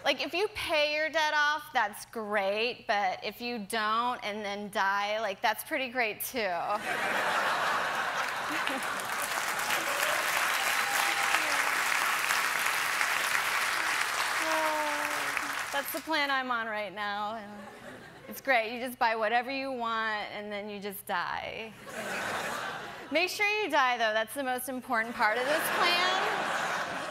Like, if you pay your debt off, that's great, but if you don't and then die, like, that's pretty great, too. That's the plan I'm on right now. It's great. You just buy whatever you want, and then you just die. Make sure you die, though. That's the most important part of this plan.